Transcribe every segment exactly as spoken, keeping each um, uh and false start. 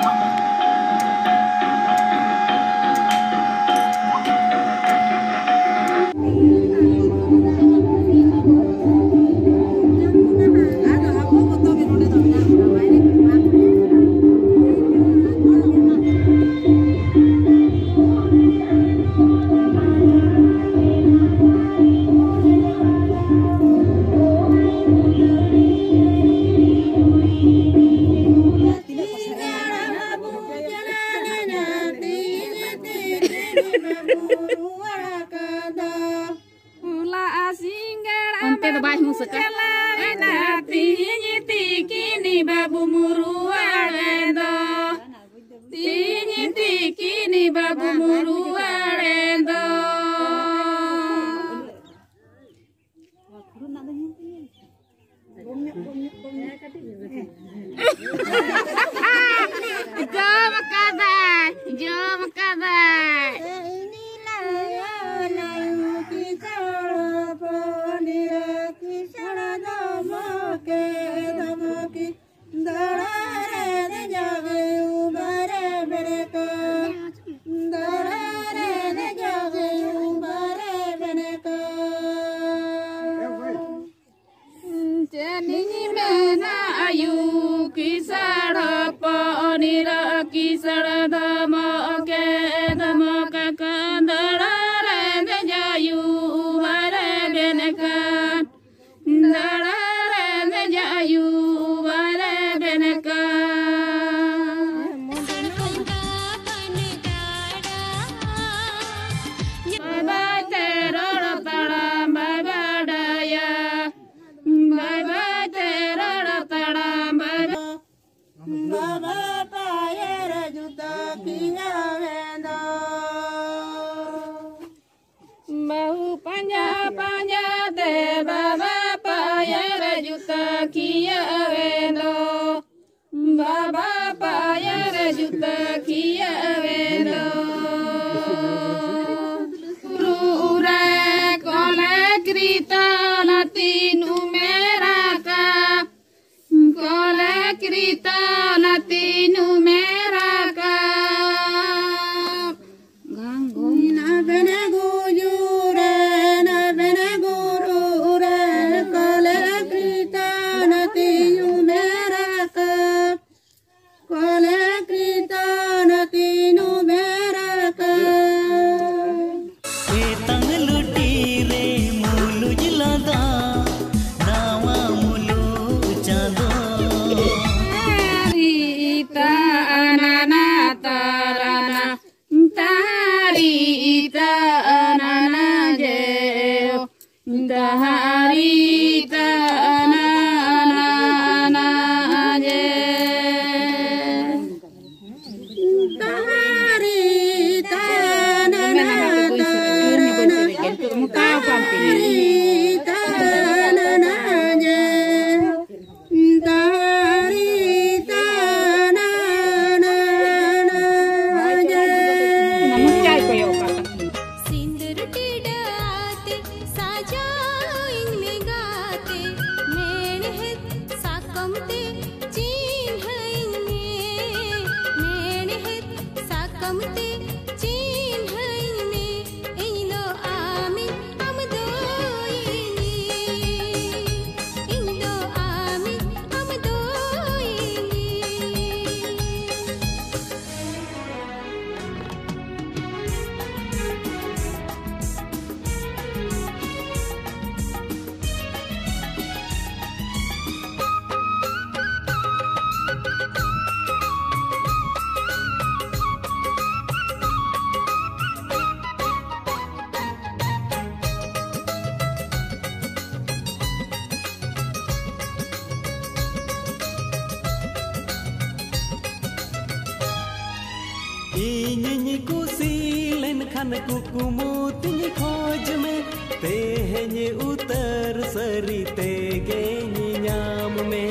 Inyinyi kusilen kan kukumu tinyi khoj me tehenye utar sari tegenyi nyam me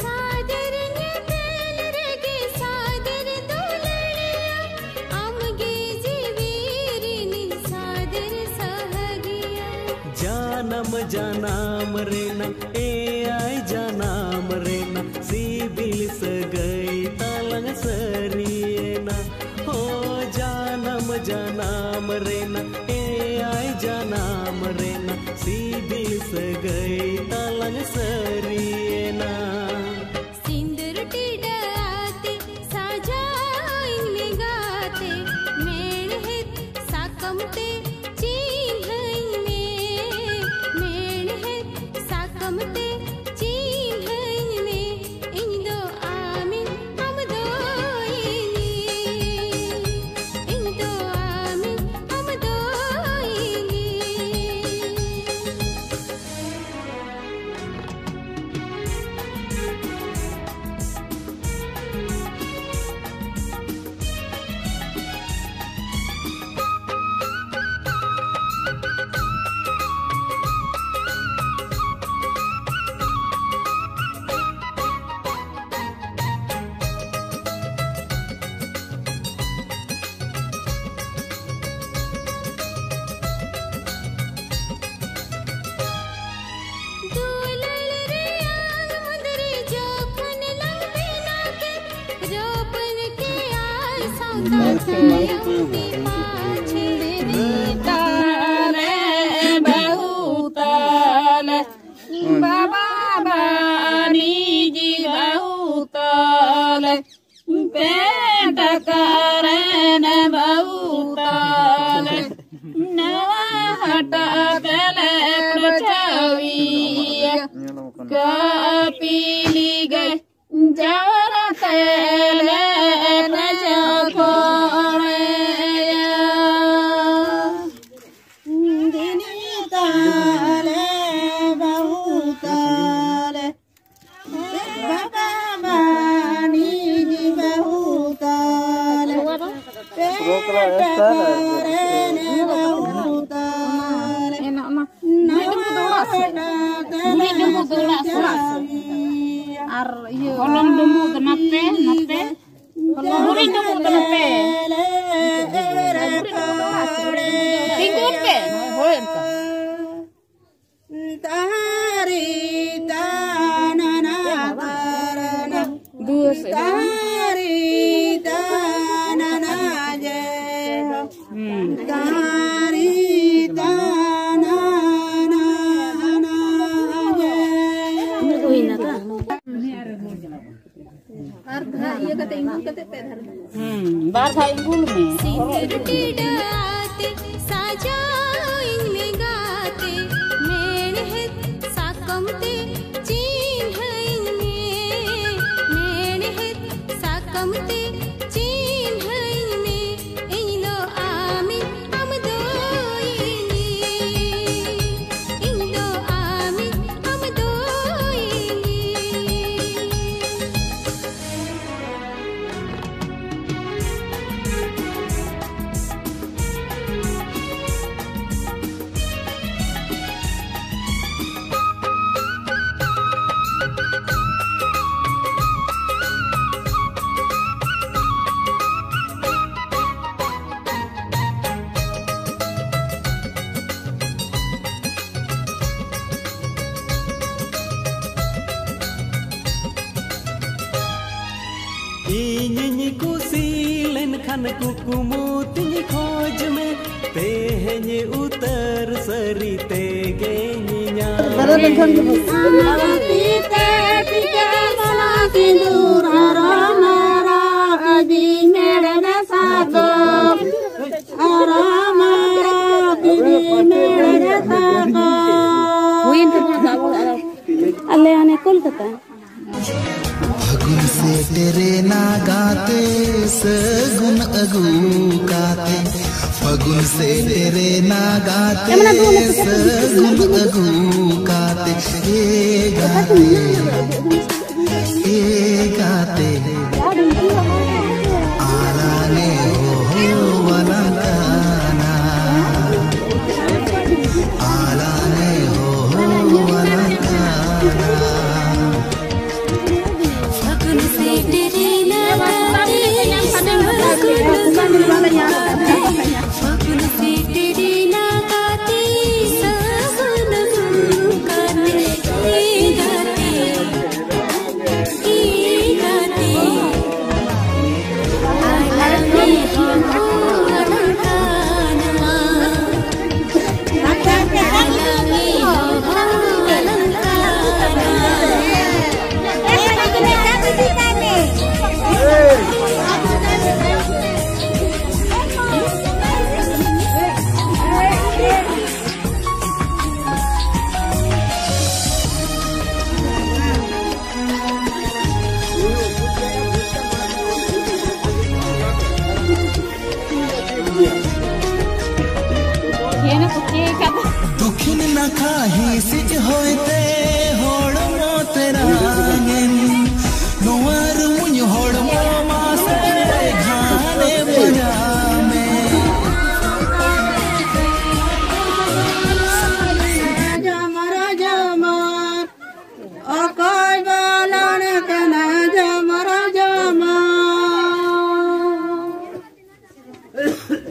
सादर ने तेल रेगे सादर दुलड़िया आमगे जीवीरिनी सादर सहगिया जानम जानम रेना ए आई जानम रेना सिबिल सगई तालंग सरी रोपन के आए सौदा छाया के पाछे ताले बहुताल बाबा बानी जी बहुताल पेट करन बहुताल नवा हटा गले पृथ्वी कपिली गए जवरा तेले प्रचोरे दिनी ताले बहुताले बाबा बानी जी बहुताले पेट करन बहुताले नवा हटा गले ar iya kolong dumbu kenape nape buri dumbu kenape tinggut ke hoyer ka tari tanana karana dus tari tanana je tari tanana je uina ta ये कहते इंगुल कहते पैधर हम्म बार था इंगुल में सिंदूर टिडाते साजाइन में गाते मेरे है साकमते चिन्हइन में मेरे है साकमते चिन्हइन में इनो आमी हम दोइनी इनो आमी हम दोइनी Inyinyi kusilen kan kukumu tinyi khoj me tehenye utar sari tege nyinya Pite pite mana sindur aramara adi merena sako aramara adi merena sako Win alle ane Kolkata फगुन से तेरे ना गाते सगुन अगू गाते फगुन से तेरे ना गाते सगुन अगू गाते ये गाते ये गाते आलाने हो वलंकाना आलाने हो वलंकाना फगुन से तेरे ना गाते फगुन से तेरे ना गाते सगुन गाते ये गाते ये गाते आलाने हो वलंकाना आलाने हो दुखिन न खाही सिज होते होड़ मो तेरा नोवर मुझ होड़ मो मासे घाने बजा में जमर जमर अकोई बालन कना जमर जमर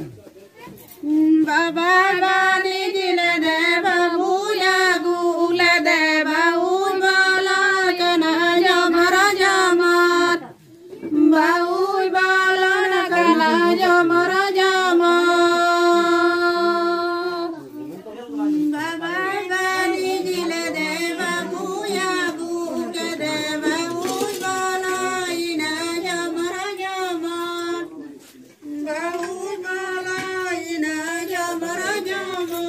बाबा बानी दिल दे बाबूया गुल दे बाबू बाला कना जमर जमर Bau balon kala jamar jama. Baba bani dile deva buya buke deva bau balina jamar jama. Bau balina jamar jama.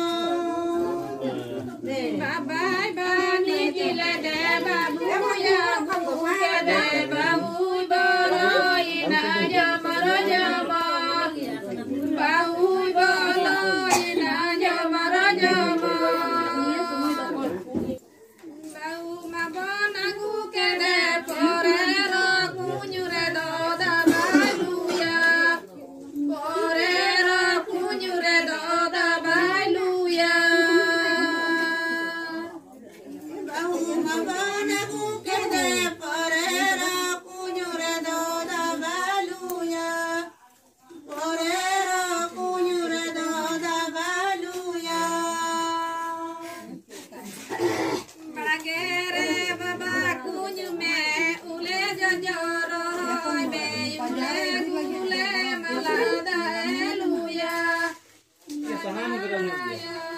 Baba bani dile deva buya buke deva bau balina jamar jama. Bau balina jamar jama. Bau mabona guke de porero kunyure do da baluya. Porero kunyure do da baluya. Bau mabona guke de porero kunyure do da baluya. Porero kunyure do da baluya. Bagere baba kunyu me ule jajoro hoy me ule ule malada eluya.